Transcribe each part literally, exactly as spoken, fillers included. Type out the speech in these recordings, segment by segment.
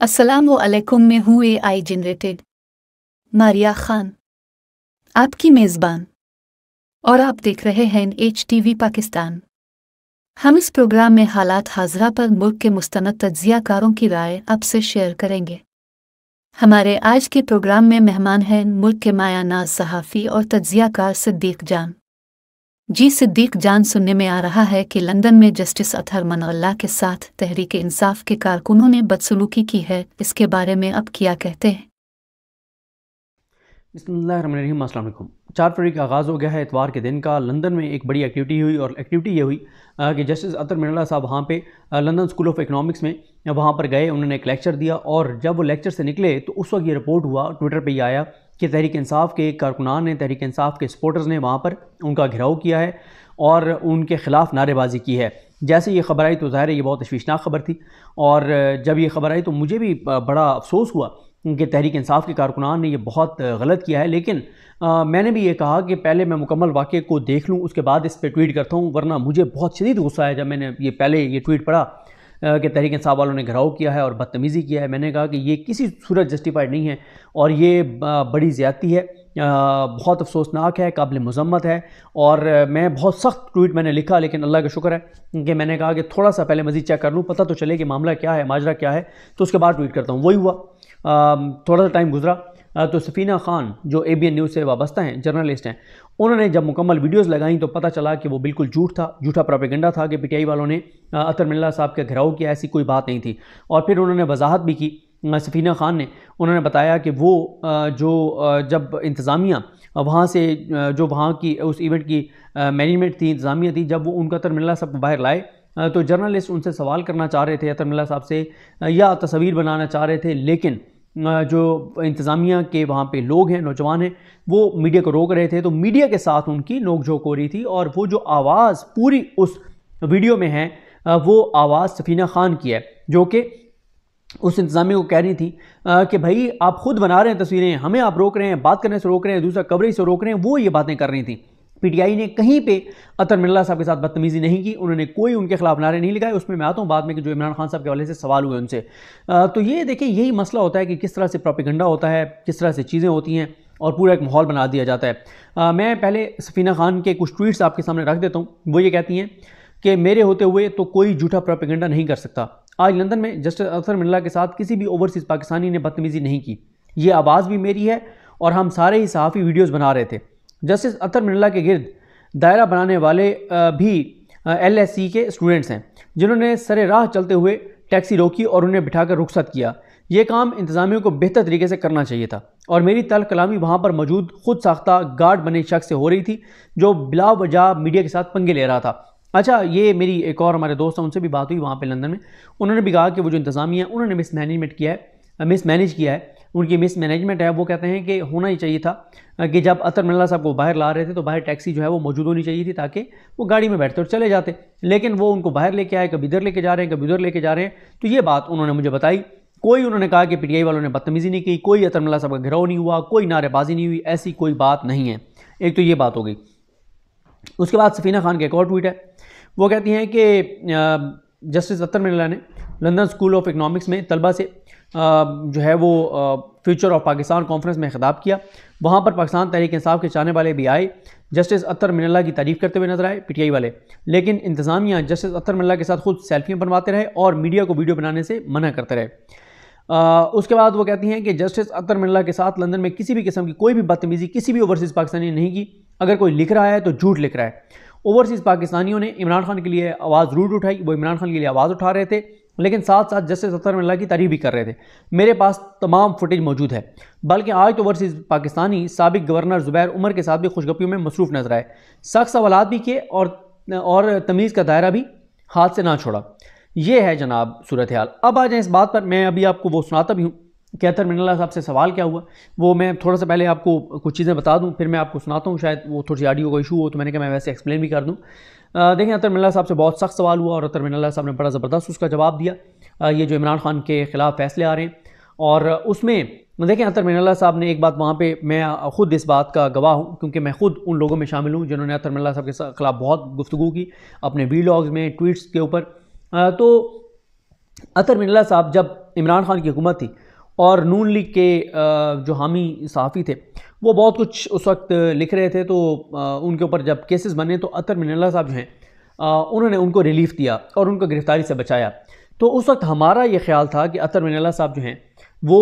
अस्सलामु अलैकुम, मैं हूँ A I generated Maria Khan, आपकी मेज़बान, और आप देख रहे हैं एच टी वी पाकिस्तान। हम इस प्रोग्राम में हालात हाज़रा पर मुल्क के मुस्तनद तज्ज़ियाकारों की राय आपसे शेयर करेंगे। हमारे आज के प्रोग्राम में मेहमान हैं मुल्क के माया नाज सहाफ़ी और तज्ज़ियाकार सिद्दीक जान। जी सिद्दीक जान, सुनने में आ रहा है कि लंदन में जस्टिस अतहर मिनल्लाह के साथ तहरीक इंसाफ के कारकुनों ने बदसलूकी की है, इसके बारे में अब क्या कहते हैं? बिस्मिल्लाहिर्रहमानिर्रहीम, अस्सलाम वालेकुम। चार फरवरी का आगाज़ हो गया है इतवार के दिन का। लंदन में एक बड़ी एक्टिविटी हुई और एक्टिविटी ये हुई कि जस्टिस अतहर मिनल्लाह साहब वहाँ पे लंदन स्कूल ऑफ इकनॉमिक्स में वहाँ पर गए, उन्होंने एक लेक्चर दिया और जब वो लेक्चर से निकले तो उस वक्त ये रिपोर्ट हुआ, ट्विटर पे ये आया कि तहरीक इंसाफ के कारकुनान ने, तहरीक इंसाफ के सपोर्टर्स ने वहाँ पर उनका घेराव किया है और उनके ख़िलाफ़ नारेबाजी की है। जैसे ये ख़बर आई तो ज़ाहिर है ये बहुत तशवीशनाक ख़बर थी और जब ये ख़बर आई तो मुझे भी बड़ा अफसोस हुआ कि तहरीक इंसाफ के कारकुनान ने ये बहुत गलत किया है। लेकिन आ, मैंने भी ये कहा कि पहले मैं मुकम्मल वाक़े को देख लूँ, उसके बाद इस पर ट्वीट करता हूँ, वरना मुझे बहुत शदीद गुस्सा है जब मैंने ये पहले ये ट्वीट पढ़ा कि तहरीक इंसाफ वालों ने घिराव किया है और बदतमीज़ी किया है। मैंने कहा कि ये किसी सूरत जस्टिफाइड नहीं है और ये बड़ी ज़्यादती है, बहुत अफसोसनाक है, काबिल मज़म्मत है। और मैं बहुत सख्त ट्वीट मैंने लिखा, लेकिन अल्लाह का शुक्र है कि मैंने कहा कि थोड़ा सा पहले मज़ीद चेक कर लूँ, पता तो चले कि मामला क्या है, माजरा क्या है, तो उसके बाद ट्वीट करता हूँ। वही हुआ। थोड़ा सा टाइम गुजरा तो सफ़ीना खान जो ए बी एन न्यूज़ से वाबस्ता हैं, जर्नलिस्ट हैं, उन्होंने जब मुकम्मल वीडियोस लगाई तो पता चला कि वो बिल्कुल झूठ था, झूठा प्रोपेगेंडा था कि पी टी आई वालों ने अतहर मिनल्लाह साहब का घेराव किया, ऐसी कोई बात नहीं थी। और फिर उन्होंने वजाहत भी की, सफ़ीना खान ने, उन्होंने बताया कि वो जो जब इंतज़ामिया वहाँ से जो वहाँ की उस इवेंट की मैनेजमेंट थी, इंतज़ामिया थी, जब वो उनका अतहर मिनल्लाह साहब को बाहर लाए तो जर्नलिस्ट उनसे सवाल करना चाह रहे थे अतहर मिनल्लाह साहब से या तस्वीर बनाना चाह रहे थे, लेकिन जो इंतज़ामिया के वहाँ पे लोग हैं, नौजवान हैं, वो मीडिया को रोक रहे थे। तो मीडिया के साथ उनकी नोक झोंक हो रही थी और वो जो आवाज़ पूरी उस वीडियो में है वो आवाज़ सफ़ीना खान की है, जो कि उस इंतज़ामिया को कह रही थी कि भाई आप खुद बना रहे हैं तस्वीरें, हमें आप रोक रहे हैं, बात करने से रोक रहे हैं, दूसरा कवरेज से रोक रहे हैं। वो ये बातें कर रही थी। पी टी आई ने कहीं पे अतहर मिनल्लाह साहब के साथ बदतमीज़ी नहीं की, उन्होंने कोई उनके खिलाफ नारे नहीं लगाए। उसमें मैं आता हूँ बाद में कि जो इमरान खान साहब के हवाले से सवाल हुए उनसे। तो ये देखिए, यही मसला होता है कि किस तरह से प्रोपेगेंडा होता है, किस तरह से चीज़ें होती हैं और पूरा एक माहौल बना दिया जाता है। आ, मैं पहले सफ़ीना खान के कुछ ट्वीट्स आपके सामने रख देता हूँ। वो ये कहती हैं कि मेरे होते हुए तो कोई झूठा प्रोपेगेंडा नहीं कर सकता। आज लंदन में जस्टिस अतहर मिनल्लाह के साथ किसी भी ओवरसीज़ पाकिस्तानी ने बदतमीज़ी नहीं की। ये आवाज़ भी मेरी है और हम सारे ही सहाफ़ी वीडियोज़ बना रहे थे। जस्टिस अतहर मिनल्लाह के गिर्द दायरा बनाने वाले भी एल एस सी के स्टूडेंट्स हैं, जिन्होंने सरे राह चलते हुए टैक्सी रोकी और उन्हें बिठाकर रुखसत किया। ये काम इंतज़ामिया को बेहतर तरीके से करना चाहिए था और मेरी तल्ख़ कलामी वहाँ पर मौजूद खुद साख्ता गार्ड बने शख्स से हो रही थी, जो बिला वजह मीडिया के साथ पंगे ले रहा था। अच्छा, ये मेरी एक और हमारे दोस्त हैं, उनसे भी बात हुई वहाँ पे लंदन में। उन्होंने भी कहा कि वो जो इंतज़ामिया है उन्होंने मिस मैनेजमेंट किया है, मिस मैनेज किया है, उनकी मिस मैनेजमेंट है। वो कहते हैं कि होना ही चाहिए था कि जब अतहर मिनल्लाह साहब को बाहर ला रहे थे तो बाहर टैक्सी जो है वो मौजूद होनी चाहिए थी, ताकि वो गाड़ी में बैठते और चले जाते, लेकिन वो उनको बाहर लेके आए, कभी इधर लेके जा रहे हैं, कभी उधर लेके जा रहे हैं। तो ये बात उन्होंने मुझे बताई। कोई उन्होंने कहा कि पी टी आई वालों ने बदतमीज़ी नहीं की, कोई अतहर मिनल्लाह साहब का घेराव नहीं हुआ, कोई नारेबाजी नहीं हुई, ऐसी कोई बात नहीं है। एक तो ये बात हो गई। उसके बाद सफ़ीना खान का एक और ट्वीट है। वो कहती हैं कि जस्टिस अतहर मिनल्लाह ने लंदन स्कूल ऑफ इकनॉमिक्स में तलबा से जो है वो फ्यूचर ऑफ पाकिस्तान कॉन्फ्रेंस में खिताब किया। वहाँ पर पाकिस्तान तहरीक इंसाफ के चाहने वाले भी आए, जस्टिस अतहर मिनल्लाह की तारीफ़ करते हुए नजर आए पी टी आई वाले, लेकिन इंतज़ामिया जस्टिस अतहर मिनल्लाह के साथ खुद सेल्फियाँ बनवाते रहे और मीडिया को वीडियो बनाने से मना करते रहे। आ, उसके बाद वो कहती हैं कि जस्टिस अतहर मिनल्लाह के साथ लंदन में किसी भी किस्म की कोई भी बदतमीज़ी किसी भी ओवरसीज़ पाकिस्तानी ने नहीं की। अगर कोई लिख रहा है तो झूठ लिख रहा है। ओवरसीज़ पाकिस्तानियों ने इमरान खान के लिए आवाज़ ज़रूर उठाई, वो इमरान खान के लिए आवाज़ उठा रहे थे, लेकिन साथ साथ जस्टिस अतहर मिनल्लाह की तारीफ़ भी कर रहे थे। मेरे पास तमाम फुटेज मौजूद है, बल्कि आज तो ओवरसीज़ पाकिस्तानी साबिक गवर्नर ज़ुबैर उमर के साथ भी खुशगपियों में मसरूफ़ नजर आए, सख्त सवालात भी किए और और तमीज़ का दायरा भी हाथ से ना छोड़ा। ये है जनाब सूरत हाल। अब आ जाए इस बात पर, मैं अभी आपको वो सुनाता भी हूँ कि अतहर मिनल्लाह साहब से सवाल क्या हुआ। वो मैं थोड़ा सा पहले आपको कुछ चीज़ें बता दूँ, फिर मैं आपको सुनाता हूँ। शायद वो थोड़ी सी ऑडियो का इशू हो तो मैंने कहा मैं वैसे एक्सप्लेन भी कर दूँ। देखें, अतहर मिनल्लाह साहब से बहुत सख्त सवाल हुआ और अतहर मिनल्लाह साहब ने बड़ा ज़बरदस्त उसका जवाब दिया। आ, ये जो इमरान खान के ख़िलाफ़ फ़ैसले आ रहे हैं, और उसमें देखें अतहर मिनल्लाह साहब ने एक बात वहाँ पे, मैं ख़ुद इस बात का गवाह हूँ क्योंकि मैं ख़ुद उन लोगों में शामिल हूँ जिन्होंने अतहर मिनल्लाह साहब के ख़िलाफ़ बहुत गुफ्तगू की अपने वीलॉग्स में, ट्वीट्स के ऊपर। तो اطہر مناللہ صاحب جب عمران خان کی حکومت تھی اور نون لیگ کے جو حامی صحافی تھے وہ بہت کچھ اس وقت لکھ رہے تھے، تو ان کے اوپر جب کیسز بنے تو اطہر مناللہ صاحب جو ہیں انہوں نے ان کو ریلیف دیا اور ان کو گرفتاری سے بچایا۔ تو اس وقت ہمارا یہ خیال تھا کہ اطہر مناللہ صاحب جو ہیں وہ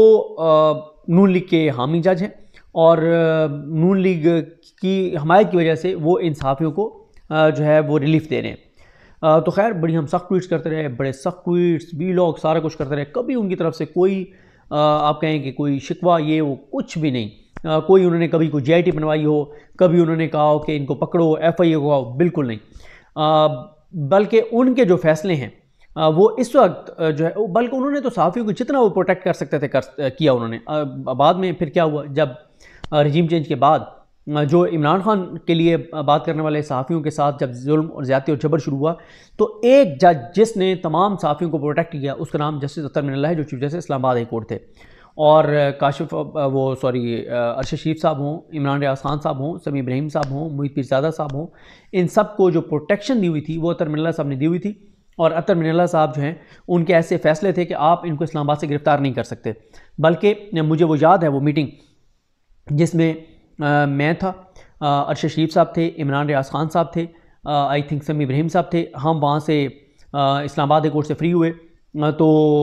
نون لیگ کے حامی جج ہیں اور نون لیگ کی حمایت کی وجہ سے وہ ان صحافیوں کو جو ہے وہ ریلیف دے رہے ہیں۔ تو خیر بڑی ہم سخت ٹویٹس کرتے رہے، بڑے سخت ٹویٹس وی لاگ سارا کچھ کرتے رہے، کبھی ان کی طرف سے کوئی آپ کہیں کہ کوئی شکوہ یہ وہ کچھ بھی نہیں، کوئی انہوں نے کبھی کوئی جے آئی ٹی بنوائی ہو، کبھی انہوں نے کہا ہو کہ ان کو پکڑو ایف آئی اے کو، بالکل نہیں، بلکہ ان کے جو فیصلے ہیں وہ اس وقت جو ہے، بلکہ انہوں نے تو صحافیوں کو جتنا وہ پروٹیکٹ کر سکتے تھے کر کیا انہوں نے۔ بعد میں پھر کیا ہوا، جب رجیم چینج کے بعد جو عمران خان کے لیے بات کرنے والے صحافیوں کے ساتھ جب ظلم اور زیادتی اور جبر شروع ہوا تو ایک جج جس نے تمام صحافیوں کو پروٹیکٹ کیا اس کا نام جسٹس اطہر مناللہ ہے، جو چیف جسٹس اسلام آباد ہائی کورٹ تھے۔ اور کاشف وہ سوری ارشد شریف صاحب ہوں، عمران ریاض خان صاحب ہوں، سمیع ابراہیم صاحب ہوں، محیط پیرزادہ صاحب ہوں، ان سب کو جو پروٹیکشن دی ہوئی تھی وہ اطہر مناللہ صاحب نے دی ہوئی تھی۔ اور اطہر مناللہ صاحب جو ہیں ان کے ایسے فیصلے تھے کہ آپ ان کو اسلام آباد سے گرفتار نہیں کر سکتے، بلکہ مجھے وہ یاد ہے وہ میٹنگ جس میں میں تھا، ارشد شریف صاحب تھے، عمران ریاض خان صاحب تھے، آئی تھنک سمیع ابراہیم صاحب تھے، ہم وہاں سے اسلام آباد کورٹ سے فری ہوئے تو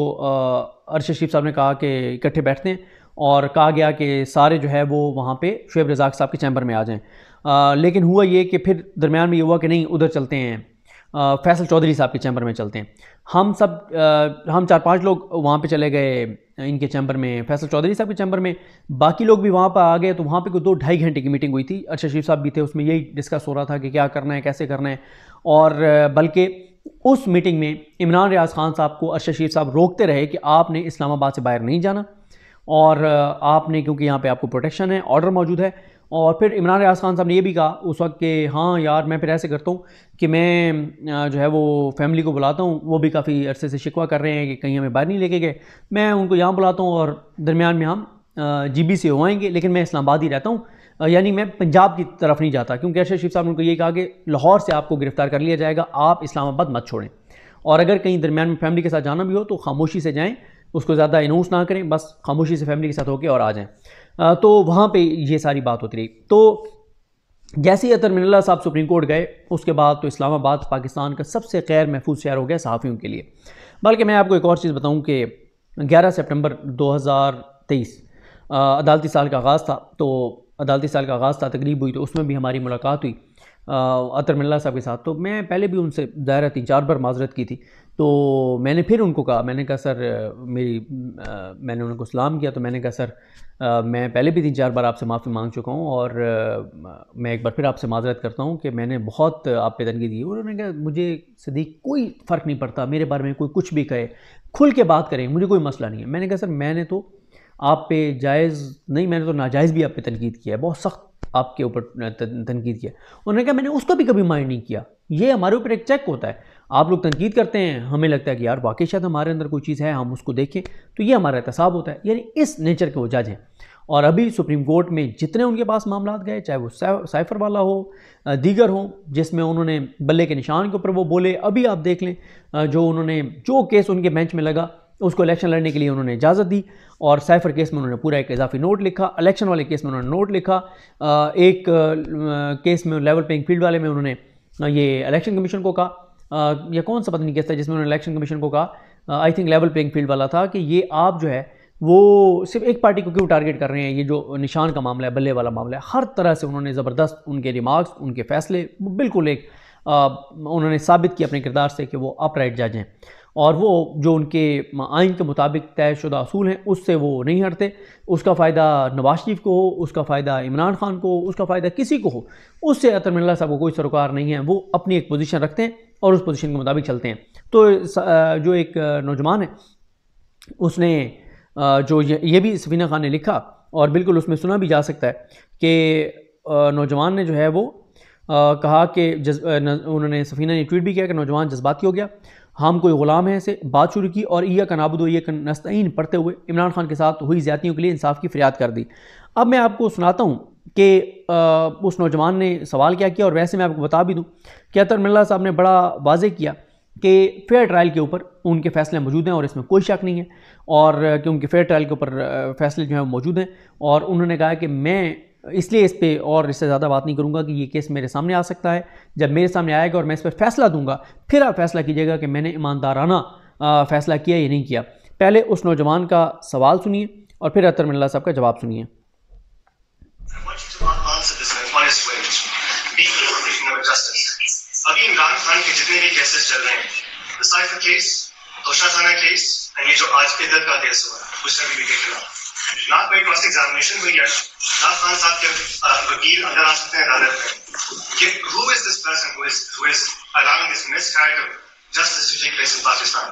ارشد شریف صاحب نے کہا کہ اکٹھے بیٹھتے ہیں اور کہا گیا کہ سارے جو ہے وہ وہاں پہ شعیب رزاق صاحب کے چیمبر میں آ جائیں، لیکن ہوا یہ کہ پھر درمیان میں یہ ہوا کہ نہیں ادھر چلتے ہیں، فیصل چودھری صاحب کے چیمبر میں چلتے ہیں۔ ہم سب ہم چار پانچ لوگ وہاں پہ چلے گئے ان کے چیمبر میں، فیصل چودھری صاحب کے چیمبر میں، باقی لوگ بھی وہاں پہ آ گئے، تو وہاں پہ کوئی دو ڈھائی گھنٹے کی میٹنگ ہوئی تھی، ارشد شریف صاحب بھی تھے، اس میں یہی ڈسکس ہو رہا تھا کہ کیا کرنا ہے، کیسے کرنا ہے۔ اور بلکہ اس میٹنگ میں عمران ریاض خان صاحب کو ارشد شریف صاحب روکتے رہے کہ آپ نے اسلام آباد سے باہر نہیں جانا، اور آپ نے کیونکہ یہاں پہ آپ کو پروٹیکشن ہے، آرڈر موجود ہے۔ اور پھر عمران ریاض خان صاحب نے یہ بھی کہا اس وقت کہ ہاں یار میں پھر ایسے کرتا ہوں کہ میں جو ہے وہ فیملی کو بلاتا ہوں، وہ بھی کافی عرصے سے شکوہ کر رہے ہیں کہ کہیں ہمیں باہر نہیں لے کے گئے، میں ان کو یہاں بلاتا ہوں اور درمیان میں ہم جی بی سے ہوائیں گے، لیکن میں اسلام آباد ہی رہتا ہوں، یعنی میں پنجاب کی طرف نہیں جاتا، کیونکہ ارشد شریف صاحب نے ان کو یہ کہا کہ لاہور سے آپ کو گرفتار کر لیا جائے گا، آپ اسلام آباد مت چھوڑیں، اور اگر کہیں درمیان میں فیملی کے ساتھ جانا بھی ہو تو خاموشی سے جائیں، اس کو زیادہ اناؤنس نہ کریں، بس خاموشی سے فیملی کے ساتھ ہو کے اور آ جائیں۔ تو وہاں پہ یہ ساری بات ہوتی رہی۔ تو جیسے ہی اطہر مناللہ صاحب سپریم کورٹ گئے اس کے بعد تو اسلام آباد پاکستان کا سب سے غیر محفوظ شہر ہو گیا صحافیوں کے لیے۔ بلکہ میں آپ کو ایک اور چیز بتاؤں کہ گیارہ سپٹمبر دو ہزار تیئیس عدالتی سال کا آغاز تھا، تو عدالتی سال کا آغاز تھا، تقریب ہوئی، تو اس میں بھی ہماری ملاقات ہوئی اطہر مناللہ صاحب کے ساتھ۔ تو میں پہلے بھی ان سے دائرہ تین چار بار معذرت کی تھی، تو میں نے پھر ان کو کہا، میں نے کہا سر میری میں نے ان کو سلام کیا، تو میں نے کہا سر میں پہلے بھی تین چار بار آپ سے معافی مانگ چکا ہوں اور میں ایک بار پھر آپ سے معذرت کرتا ہوں کہ میں نے بہت آپ پہ تنقید کی۔ انہوں نے کہا مجھے صدیق کوئی فرق نہیں پڑتا، میرے بارے میں کوئی کچھ بھی کہے، کھل کے بات کریں، مجھے کوئی مسئلہ نہیں ہے۔ میں نے کہا سر میں نے تو آپ پہ جائز نہیں، میں نے تو ناجائز بھی آپ پہ تنقید کیا ہے، بہت سخت آپ کے اوپر تنقید کیا۔ انہوں نے کہا میں نے اس کو بھی کبھی مائنڈ نہیں کیا، یہ ہمارے اوپر ایک چیک ہوتا ہے، آپ لوگ تنقید کرتے ہیں، ہمیں لگتا ہے کہ یار واقعی شاید ہمارے اندر کوئی چیز ہے، ہم اس کو دیکھیں، تو یہ ہمارا احتساب ہوتا ہے، یعنی اس نیچر کے وہ جج ہیں۔ اور ابھی سپریم کورٹ میں جتنے ان کے پاس معاملات گئے، چاہے وہ سائفر والا ہو، دیگر ہوں، جس میں انہوں نے بلے کے نشان کے اوپر وہ بولے، ابھی آپ دیکھ لیں جو انہوں نے جو کیس ان کے بینچ میں لگا اس کو الیکشن لڑنے کے لیے انہوں نے اجازت دی، اور سائفر کیس میں انہوں نے پورا ایک اضافی نوٹ لکھا، الیکشن والے کیس میں انہوں نے نوٹ لکھا، ایک کیس میں لیول پلینگ فیلڈ والے میں انہوں نے یہ الیکشن کمیشن کو کہا، یا کون سا پتہ نہیں کیس تھا جس میں انہوں نے الیکشن کمیشن کو کہا، I think level playing field والا تھا، کہ یہ آپ جو ہے وہ صرف ایک پارٹی کو کیوں ٹارگٹ کر رہے ہیں، یہ جو نشان کا معاملہ ہے، بلے والا معاملہ ہے، ہر طرح سے انہوں نے زبردست ان کے ریمارکس، ان کے فیصلے بالکل ایک انہوں نے ثابت کیا اپنے کردار سے کہ وہ اپ رائٹ جج ہیں، اور وہ جو ان کے آئین کے مطابق طے شدہ اصول ہیں اس سے وہ نہیں ہٹتے۔ اس کا فائدہ نواز شریف کو ہو، اس کا فائدہ عمران خان کو ہو، اس کا فائدہ کسی کو ہو، اس سے اطہر مناللہ صاحب کو کوئی سروکار نہیں ہے، وہ اپنی ایک پوزیشن رکھتے ہیں اور اس پوزیشن کے مطابق چلتے ہیں۔ تو جو ایک نوجوان ہے اس نے جو یہ بھی سفینہ خان نے لکھا، اور بالکل اس میں سنا بھی جا سکتا ہے کہ نوجوان نے جو ہے وہ کہا کہ انہوں نے سفینہ نے ٹویٹ بھی کیا کہ نوجوان جذباتی ہو گیا، ہم کوئی غلام ہیں سے بات شروع کی اور ایاک نعبد و ایاک نستعین پڑھتے ہوئے عمران خان کے ساتھ ہوئی زیادتیوں کے لیے انصاف کی فریاد کر دی۔ اب میں آپ کو سناتا ہوں کہ اس نوجوان نے سوال کیا کیا، اور ویسے میں آپ کو بتا بھی دوں کہ اطہر مناللہ صاحب نے بڑا واضح کیا कि फेयर ट्रायल के ऊपर उनके फैसले मौजूद हैं और इसमें कोई शक नहीं है, और कि उनके फेयर ट्रायल के ऊपर फैसले जो हैं मौजूद हैं। और उन्होंने कहा कि मैं इसलिए इस पर और इससे ज़्यादा बात नहीं करूँगा कि ये केस मेरे सामने आ सकता है। जब मेरे सामने आएगा और मैं इस पर फैसला दूंगा, फिर आप फैसला कीजिएगा कि मैंने ईमानदाराना फैसला किया या नहीं किया। पहले उस नौजवान का सवाल सुनिए और फिर अतर मिनल्लाह साहब का जवाब सुनिए। अभी इमरान खान के जितने भी केसेस चल रहे हैं, द साइफर केस, तोशा थाना केस, ये जो आज इद्दत का केस हुआ है मुशर्रफ बीबी के खिलाफ, ना कोई क्रॉस एग्जामिनेशन हुई है, ना खान साहब के वकील अंदर आ सकते हैं अदालत में कि who is this person who is who is allowing this miscarriage of justice to take place in Pakistan?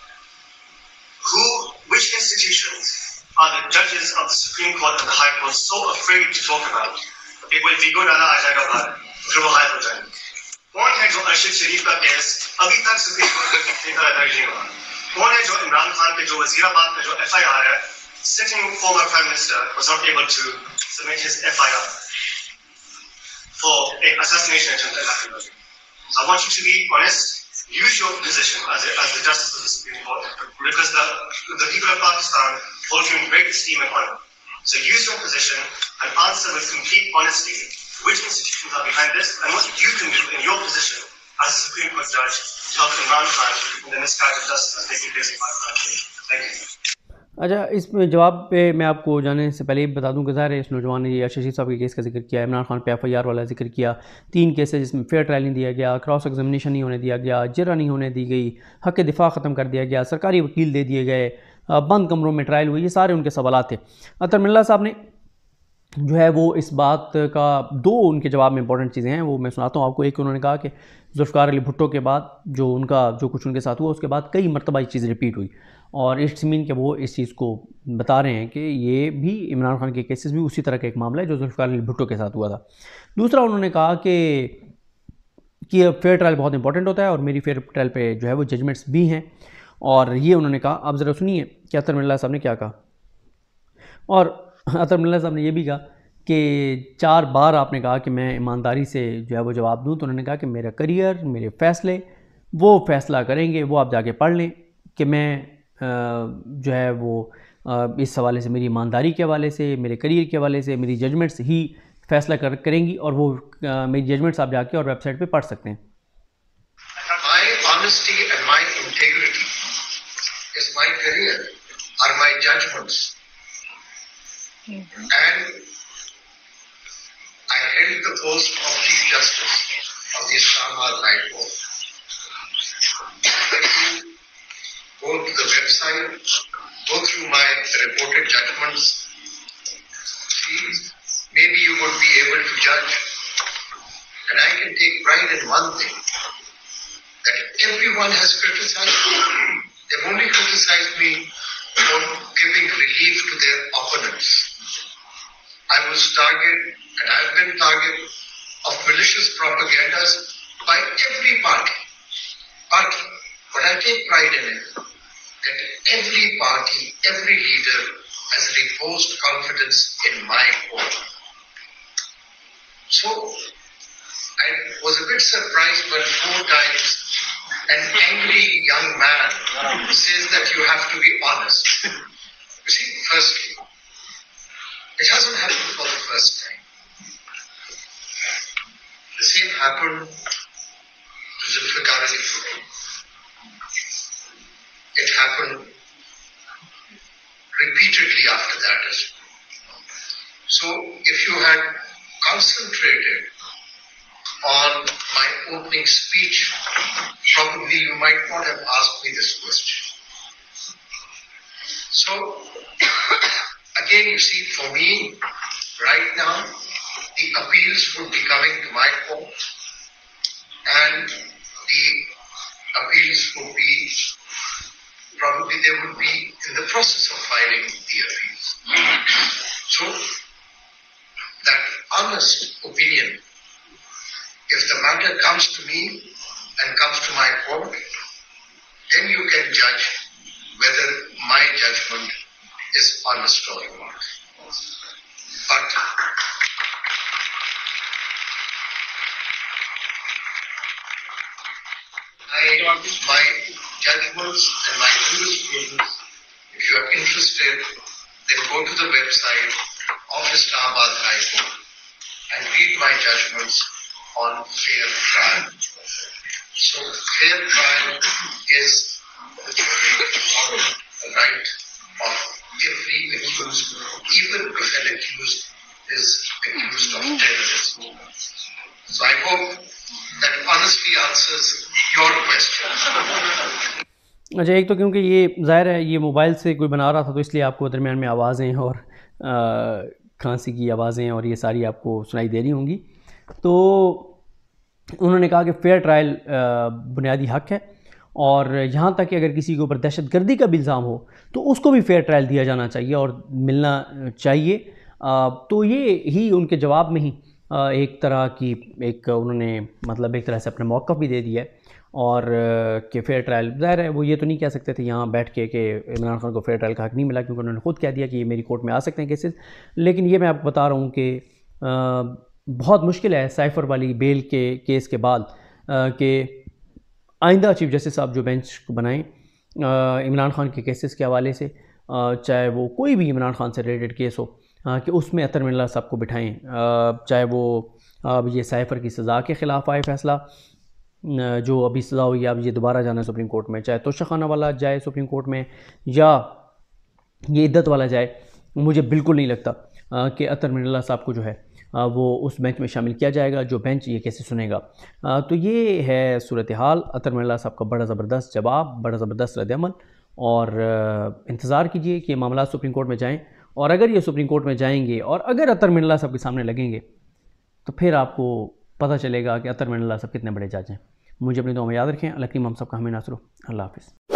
Who, which institutions are the judges of the Supreme Court and the High Court so afraid to talk about? कि कोई we go डाला आ जाएगा बाहर, फिर वो higher हो जाएंगे। कौन है जो अरशद शरीफ का केस अभी तक सुप्रीम कोर्ट में दर्ज नहीं हुआ? कौन है जो इमरान खान के जो वजीराबाद में जो एफ आई आर है, sitting former prime minister was not able to submit his F I R for an assassination attempt? I want you to be honest. Use your position as, a, as the justice of the Supreme Court, because the the people of Pakistan hold you in great esteem and honor. So use your position and answer with complete honesty which institutions are behind this and what you can do in your position as a Supreme Court judge to help Imran Khan in the miscarriage of justice that's taking place in Pakistan. Thank you. अच्छा, इस जवाब पे मैं आपको जाने से पहले बता दूं कि ज़ाहिर है इस नौजवान ने अरशद शरीफ साहब के केस का जिक्र किया, इमरान खान पे एफ आई आर वाला जिक्र किया, तीन केसेस जिसमें फेयर ट्रायल नहीं दिया गया, क्रॉस एग्जामिनेशन नहीं होने दिया गया, जरा नहीं होने दी गई, हक़ दिफा ख़त्म कर दिया गया, सरकारी वकील दे दिए गए, बंद कमरों में ट्रायल हुई, ये सारे उनके सवालात थे। अतर मिनल्लाह साहब ने जो है वो इस बात का दो उनके जवाब में इंपॉर्टेंट चीज़ें हैं, वो मैं सुनाता हूँ आपको। एक, उन्होंने कहा कि जुल्फ़िकार अली भुट्टो के बाद जो उनका जो कुछ उनके साथ हुआ उसके बाद कई मरतबा ये चीज़ रिपीट हुई, और इट्स मीन कि वो इस चीज़ को बता रहे हैं कि ये भी इमरान खान के केसेस भी उसी तरह का एक मामला है जो जुल्फ़िकार अली भुट्टो के साथ हुआ था। दूसरा, उन्होंने कहा कि कि फेयर ट्रायल बहुत इंपॉर्टेंट होता है और मेरी फेयर ट्रायल पे जो है वो जजमेंट्स भी हैं, और ये उन्होंने कहा। आप ज़रा सुनिए कि अतर मिनल्लाह साहब ने क्या कहा। और अतर मिनल्लाह साहब ने ये भी कहा कि चार बार आपने कहा कि मैं ईमानदारी से जो है वो जवाब दूं, तो उन्होंने कहा कि मेरा करियर, मेरे फ़ैसले वो फ़ैसला करेंगे, वो आप जाके पढ़ लें कि मैं जो है वो इस हवाले से, मेरी ईमानदारी के हवाले से, मेरे करियर के हवाले से मेरी जजमेंट्स ही फ़ैसला कर करेंगी, और वो मेरी जजमेंट्स आप जाके और वेबसाइट पे पढ़ सकते हैं। My honesty and my integrity is my career, are my judgments. Mm-hmm. And I held the post of Chief Justice of the Islamabad High Court. If you go to the website, go through my reported judgments, see, maybe you would be able to judge. And I can take pride in one thing, that everyone has criticized me. They've only criticized me for giving relief to their opponents. I was target, and I've been target of malicious propagandas by every party. But what I take pride in it, that every party, every leader has reposed confidence in my court. So I was a bit surprised when four times an angry young man says that you have to be honest. You see, firstly, it hasn't happened for the first time. The same happened to Zulfikar Ali Bhutto. It happened repeatedly after that as well. So if you had concentrated on my opening speech, probably you might not have asked me this question. So, again, you see, for me, right now, the appeals would be coming to my court, and the appeals would be, probably they would be in the process of filing the appeals. So, that honest opinion, if the matter comes to me and comes to my court, then you can judge whether my judgment is honest or not. But I my judgments and my jurisprudence. If you are interested, then go to the website of Islamabad High Court and read my judgments on fair trial. So fair trial is the important right of every accused, even if an accused is accused of terrorism. So I hope that honestly answers your question. اچھا، ایک تو کیونکہ یہ ظاہر ہے یہ mobile سے کوئی بنا رہا تھا تو اس لیے آپ کو درمیان میں آوازیں اور کھانسی کی آوازیں اور یہ ساری آپ کو سنائی دے رہی ہوں گی. تو انہوں نے کہا کہ فیئر ٹرائل بنیادی حق ہے، اور یہاں تک کہ اگر کسی کے اوپر دہشت گردی کا بھی الزام ہو تو اس کو بھی فیئر ٹرائل دیا جانا چاہیے اور ملنا چاہیے. تو یہ ہی ان کے جواب میں ہی ایک طرح کی ایک انہوں نے مطلب ایک طرح سے اپنا موقف بھی دے دیا ہے، اور کہ فیئر ٹرائل ظاہر ہے وہ یہ تو نہیں کہہ سکتے تھے یہاں بیٹھ کے کہ عمران خان کو فیئر ٹرائل کا حق نہیں ملا، کیونکہ انہوں نے خود کہہ دیا کہ یہ میری کورٹ میں آ سکتے ہیں کیسز. لیکن یہ میں آپ کو بتا رہا ہوں کہ بہت مشکل ہے سائفر والی بیل کے کیس کے بعد کہ آئندہ چیف جسٹس صاحب جو بینچ کو بنائیں عمران خان کے کیسز کے حوالے سے، چاہے وہ کوئی بھی عمران خان سے ریلیٹڈ کیس ہو، کہ اس میں اطہر مناللہ صاحب کو بٹھائیں، چاہے وہ اب یہ سائفر کی سزا کے خلاف آئے فیصلہ جو ابھی سزا ہوئی، اب یہ دوبارہ جانا ہے سپریم کورٹ میں، چاہے توشہ خانہ والا جائے سپریم کورٹ میں یا یہ عدت والا جائے. مجھے بالکل نہیں لگتا کہ اطہر مناللہ صاحب کو جو ہے وہ اس بینچ میں شامل کیا جائے گا جو بینچ یہ کیسے سنے گا. تو یہ ہے صورتحال. اطہر مناللہ صاحب کا بڑا زبردست جواب، بڑا زبردست رد عمل، اور انتظار کیجئے کہ یہ معاملات سپریم کورٹ میں جائیں، اور اگر یہ سپریم کورٹ میں جائیں گے اور اگر اطہر مناللہ صاحب کے سامنے لگیں گے تو پھر آپ کو پتہ چلے گا کہ اطہر مناللہ صاحب کتنے بڑے جج ہیں. مجھے اپنی دعا میں یاد رکھیں. اللہ کریم ہم سب کا ہمیں ناصر ہو. اللہ حافظ.